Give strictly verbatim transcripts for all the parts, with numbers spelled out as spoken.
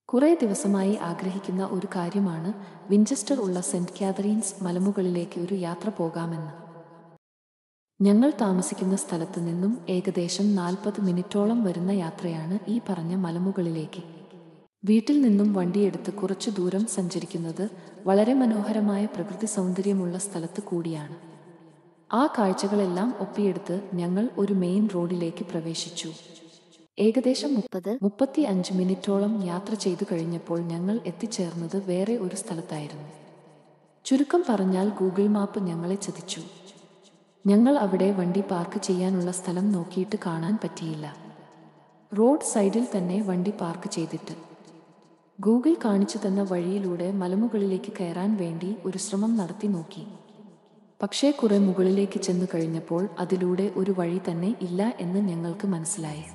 കുറേ ദിവസമായി ആഗ്രഹിക്കുന്ന ഒരു കാര്യമാണ് വിഞ്ചസ്റ്റർ ഉള്ള സെന്റ് കാതറീൻസ് മലമുകളിലേക്ക് ഒരു യാത്ര പോകാമെന്ന്. ഞങ്ങൾ താമസിക്കുന്ന സ്ഥലത്ത് നിന്നും ഏകദേശം നാൽപ്പത് മിനിറ്റോളം വരുന്ന യാത്രയാണ് ഈ പറഞ്ഞ മലമുകളിലേക്ക്. വീട്ടിൽ നിന്നും വണ്ടിയെടുത്ത് കുറച്ചു ദൂരം സഞ്ചരിക്കുന്നത് വളരെ മനോഹരമായ പ്രകൃതി സൗന്ദര്യമുള്ള സ്ഥലത്ത് കൂടിയാണ്. ആ കാഴ്ചകളെല്ലാം ഒപ്പിയെടുത്ത് ഞങ്ങൾ ഒരു മെയിൻ റോഡിലേക്ക് പ്രവേശിച്ചു. ഏകദേശം മുപ്പത് മുപ്പത്തി അഞ്ച് മിനിറ്റോളം യാത്ര ചെയ്തു കഴിഞ്ഞപ്പോൾ ഞങ്ങൾ എത്തിച്ചേർന്നത് വേറെ ഒരു സ്ഥലത്തായിരുന്നു. ചുരുക്കം പറഞ്ഞാൽ ഗൂഗിൾ മാപ്പ് ഞങ്ങളെ ചതിച്ചു. ഞങ്ങൾ അവിടെ വണ്ടി പാർക്ക് ചെയ്യാനുള്ള സ്ഥലം നോക്കിയിട്ട് കാണാൻ പറ്റിയില്ല. റോഡ് സൈഡിൽ തന്നെ വണ്ടി പാർക്ക് ചെയ്തിട്ട് ഗൂഗിൾ കാണിച്ചു തന്ന വഴിയിലൂടെ മലമുകളിലേക്ക് കയറാൻ വേണ്ടി ഒരു ശ്രമം നടത്തി നോക്കി. പക്ഷേ കുറെ മുകളിലേക്ക് ചെന്നു കഴിഞ്ഞപ്പോൾ അതിലൂടെ ഒരു വഴി തന്നെ ഇല്ല എന്ന് ഞങ്ങൾക്ക് മനസ്സിലായി.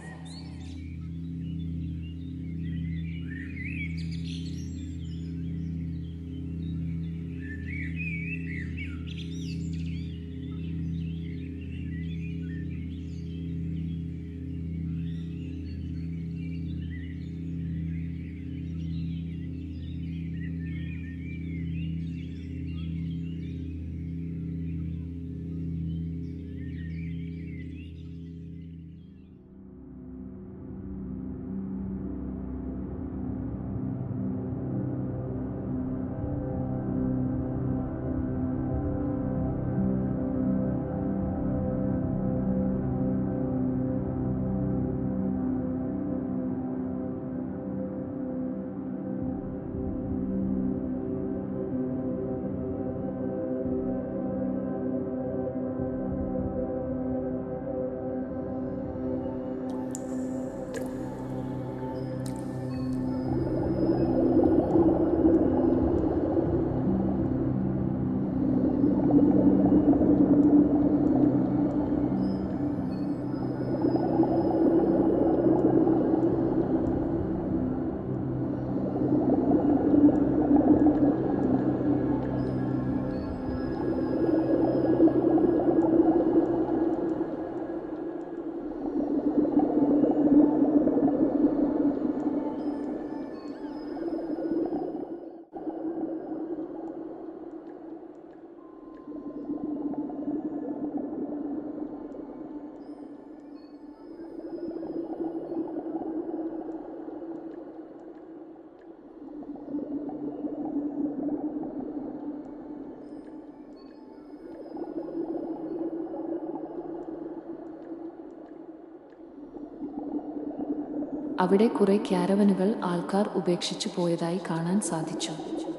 അവിടെ കുറെ ക്യാരവനുകൾ ആൾക്കാർ ഉപേക്ഷിച്ചു പോയതായി കാണാൻ സാധിച്ചു.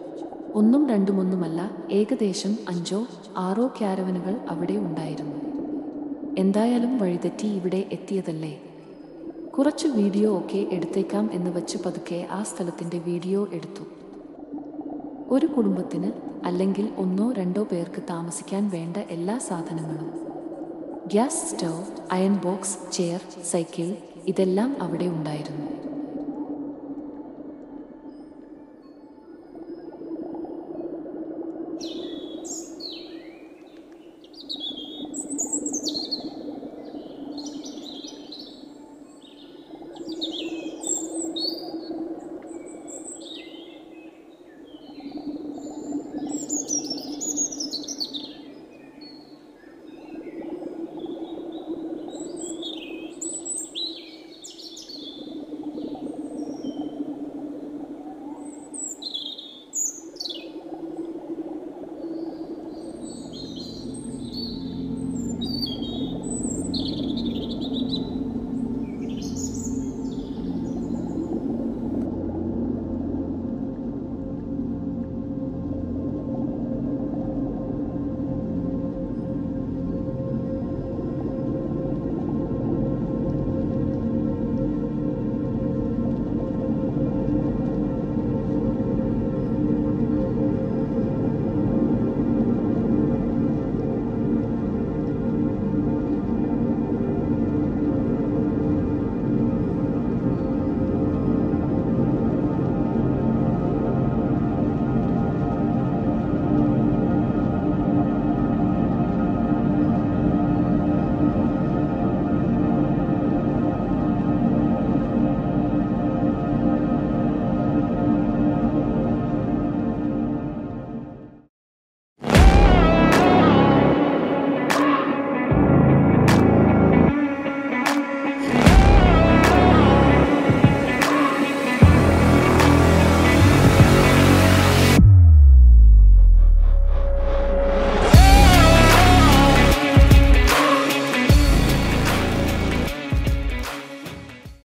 ഒന്നും രണ്ടുമൊന്നുമല്ല, ഏകദേശം അഞ്ചോ ആറോ ക്യാരവനുകൾ അവിടെ ഉണ്ടായിരുന്നു. എന്തായാലും വഴിതെറ്റി ഇവിടെ എത്തിയതല്ലേ, കുറച്ച് വീഡിയോ ഒക്കെ എടുത്തേക്കാം എന്ന് വച്ച് പതുക്കെ ആ സ്ഥലത്തിൻ്റെ വീഡിയോ എടുത്തു. ഒരു കുടുംബത്തിന് അല്ലെങ്കിൽ ഒന്നോ രണ്ടോ പേർക്ക് താമസിക്കാൻ വേണ്ട എല്ലാ സാധനങ്ങളും, gas stove, iron box, chair, cycle, ഇതെല്ലാം അവിടെ ഉണ്ടായിരുന്നു.